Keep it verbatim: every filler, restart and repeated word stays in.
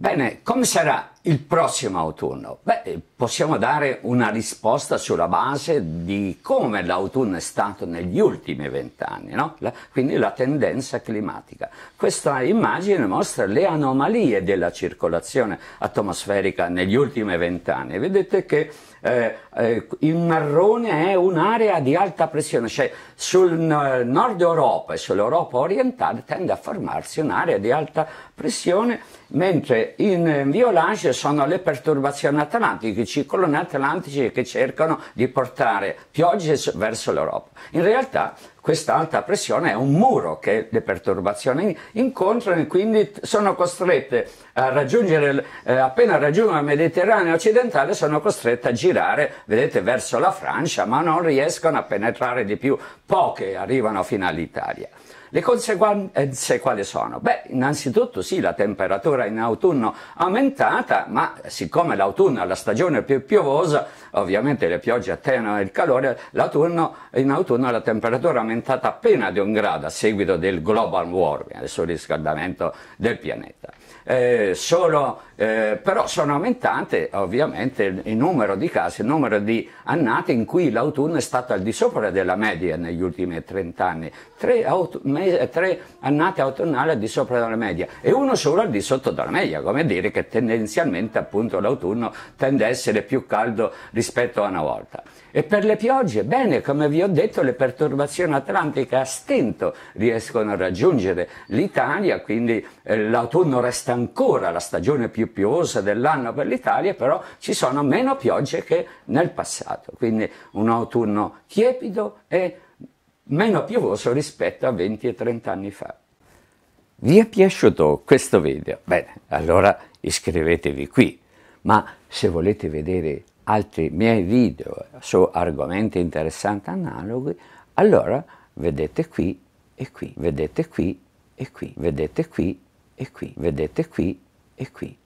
Bene, come sarà il prossimo autunno? Beh, possiamo dare una risposta sulla base di come l'autunno è stato negli ultimi vent'anni, no? La, quindi la tendenza climatica. Questa immagine mostra le anomalie della circolazione atmosferica negli ultimi vent'anni. Vedete che eh, eh, il marrone è un'area di alta pressione, cioè sul nord Europa e sull'Europa orientale tende a formarsi un'area di alta pressione, mentre in violaceo sono le perturbazioni atlantiche, i cicloni atlantici che cercano di portare piogge verso l'Europa. In realtà questa alta pressione è un muro che le perturbazioni incontrano e quindi sono costrette a raggiungere, eh, appena raggiungono il Mediterraneo occidentale, sono costrette a girare, vedete, verso la Francia, ma non riescono a penetrare di più, poche arrivano fino all'Italia. Le conseguenze quali sono? Beh, innanzitutto sì, la temperatura in autunno è aumentata, ma siccome l'autunno è la stagione più piovosa, ovviamente le piogge attenuano il calore, l'autunno, in autunno la temperatura è aumentata appena di un grado a seguito del global warming, del surriscaldamento del pianeta. Eh, solo, eh, però sono aumentate ovviamente il, il numero di casi, il numero di annate in cui l'autunno è stato al di sopra della media negli ultimi trent'anni. Tre, tre annate autunnali al di sopra della media e uno solo al di sotto della media, come dire che tendenzialmente appunto l'autunno tende a essere più caldo rispetto a una volta. E per le piogge, bene, come vi ho detto, le perturbazioni atlantiche a stento riescono a raggiungere l'Italia, quindi eh, l'autunno resta ancora la stagione più piovosa dell'anno per l'Italia, però ci sono meno piogge che nel passato, quindi un autunno tiepido e meno piovoso rispetto a venti e trenta anni fa. Vi è piaciuto questo video? Bene, allora iscrivetevi qui, ma se volete vedere altri miei video su argomenti interessanti analoghi, allora vedete qui e qui, vedete qui e qui, vedete qui e qui, vedete qui e qui.